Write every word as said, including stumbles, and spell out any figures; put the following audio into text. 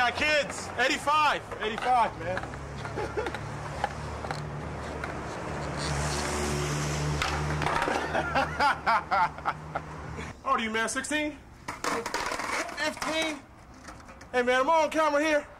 got kids. eighty-five. eighty-five, man. How old are you, man? sixteen? fifteen? Hey, man, am I on camera here?